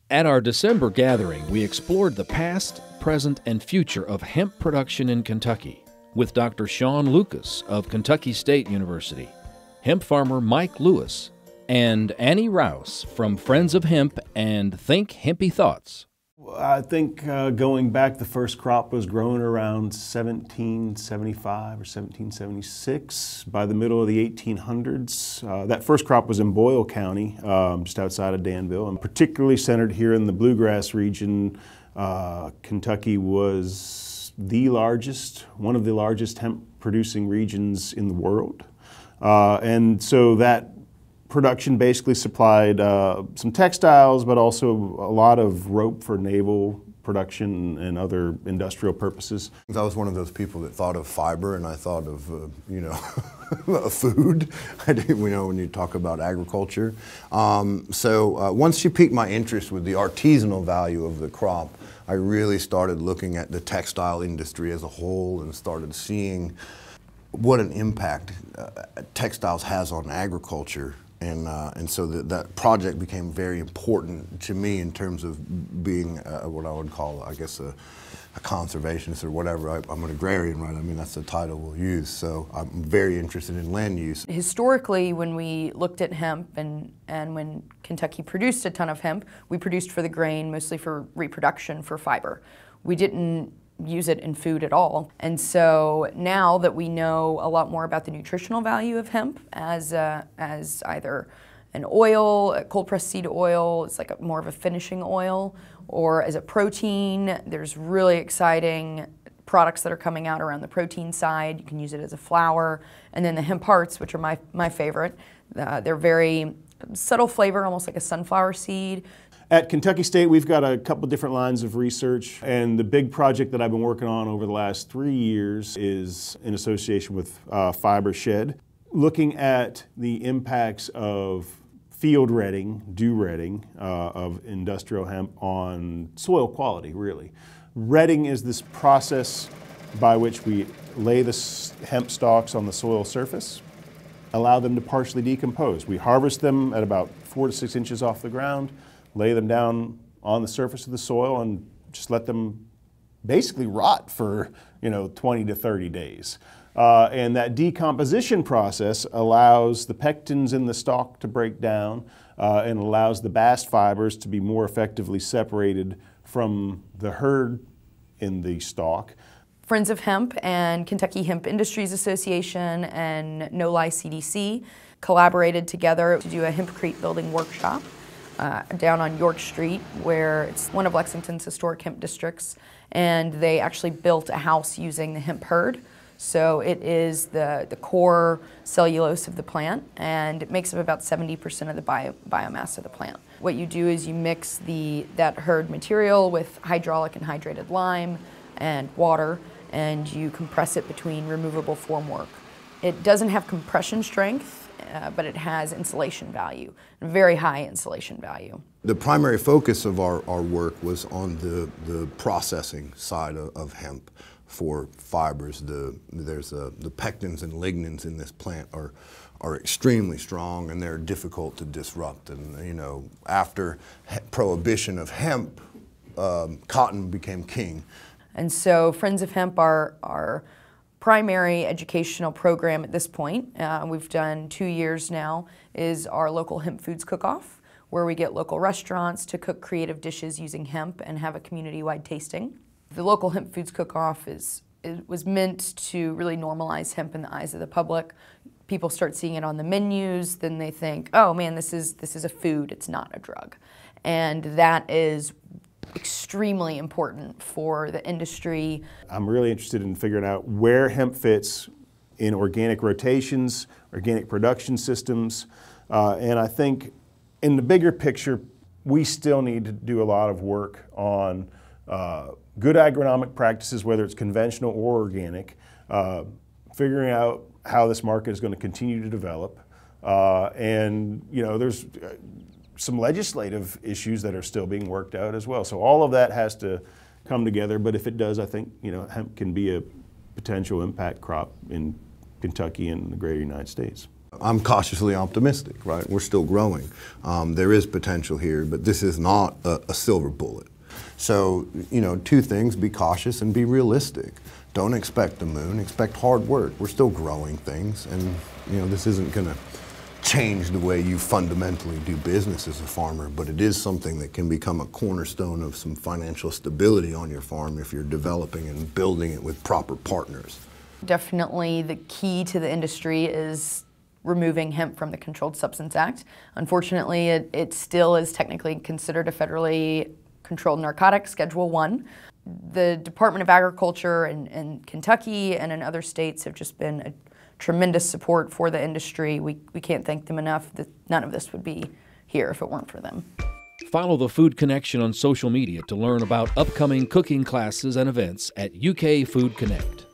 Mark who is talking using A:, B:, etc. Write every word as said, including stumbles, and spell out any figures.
A: At our December gathering, we explored the past, present, and future of hemp production in Kentucky with Doctor Sean Lucas of Kentucky State University, hemp farmer Mike Lewis, and Annie Rouse from Friends of Hemp and Think Hempy Thoughts.
B: I think uh, going back, the first crop was grown around seventeen seventy-five or seventeen seventy-six. By the middle of the eighteen hundreds, uh, that first crop was in Boyle County, um, just outside of Danville, and particularly centered here in the bluegrass region. Uh, Kentucky was the largest, one of the largest hemp producing regions in the world. Uh, and so that production basically supplied uh, some textiles, but also a lot of rope for naval production and other industrial purposes.
C: I was one of those people that thought of fiber, and I thought of, uh, you know, food, I didn't, you know, when you talk about agriculture. Um, so uh, once you piqued my interest with the artisanal value of the crop, I really started looking at the textile industry as a whole and started seeing what an impact uh, textiles has on agriculture. And, uh, and so that, that project became very important to me in terms of being uh, what I would call, I guess, a, a conservationist or whatever. I, I'm an agrarian, right? I mean, that's the title we'll use. So I'm very interested in land use.
D: Historically, when we looked at hemp and, and when Kentucky produced a ton of hemp, we produced for the grain, mostly for reproduction, for fiber. We didn't use it in food at all. And so now that we know a lot more about the nutritional value of hemp as, uh, as either an oil, a cold pressed seed oil, it's like a, more of a finishing oil, or as a protein, there's really exciting products that are coming out around the protein side. You can use it as a flour. And then the hemp hearts, which are my, my favorite, uh, they're very subtle flavor, almost like a sunflower seed.
B: At Kentucky State, we've got a couple different lines of research, and the big project that I've been working on over the last three years is in association with uh, Fiber Shed, looking at the impacts of field retting, dew retting uh, of industrial hemp on soil quality, really. Retting is this process by which we lay the hemp stalks on the soil surface, allow them to partially decompose. We harvest them at about four to six inches off the ground, lay them down on the surface of the soil and just let them basically rot for, you know, twenty to thirty days. Uh, and that decomposition process allows the pectins in the stalk to break down uh, and allows the bast fibers to be more effectively separated from the herd in the stalk.
D: Friends of Hemp and Kentucky Hemp Industries Association and No Lie C D C collaborated together to do a hempcrete building workshop Uh, down on York Street, where it's one of Lexington's historic hemp districts, and they actually built a house using the hemp hurd. So it is the, the core cellulose of the plant, and it makes up about seventy percent of the bio, biomass of the plant. What you do is you mix the, that hurd material with hydraulic and hydrated lime and water, and you compress it between removable formwork. It doesn't have compression strength, Uh, but it has insulation value, very high insulation value.
C: The primary focus of our, our work was on the, the processing side of, of hemp for fibers. The, there's a, the pectins and lignins in this plant are, are extremely strong, and they're difficult to disrupt. And, you know, after prohibition of hemp, um, cotton became king.
D: And so Friends of Hemp are, are primary educational program at this point, uh, we've done two years now, is our local hemp foods cook-off, where we get local restaurants to cook creative dishes using hemp and have a community-wide tasting. The local hemp foods cook-off is, it was meant to really normalize hemp in the eyes of the public. People start seeing it on the menus, then they think, oh man, this is, this is a food, it's not a drug. And that is extremely important for the industry.
B: I'm really interested in figuring out where hemp fits in organic rotations, organic production systems, uh, and I think in the bigger picture, we still need to do a lot of work on uh, good agronomic practices, whether it's conventional or organic, uh, figuring out how this market is going to continue to develop, uh, and you know, there's some legislative issues that are still being worked out as well. So all of that has to come together, but if it does, I think, you know, hemp can be a potential impact crop in Kentucky and the greater United States.
C: I'm cautiously optimistic, right? We're still growing. Um, there is potential here, but this is not a, a silver bullet. So, you know, two things, be cautious and be realistic. Don't expect the moon, expect hard work. We're still growing things, and, you know, this isn't gonna change the way you fundamentally do business as a farmer, but it is something that can become a cornerstone of some financial stability on your farm if you're developing and building it with proper partners.
D: Definitely the key to the industry is removing hemp from the Controlled Substance Act. Unfortunately, it, it still is technically considered a federally controlled narcotic, Schedule One. The Department of Agriculture in, in Kentucky and in other states have just been a tremendous support for the industry. We, we can't thank them enough. That none of this would be here if it weren't for them.
A: Follow the Food Connection on social media to learn about upcoming cooking classes and events at U K Food Connect.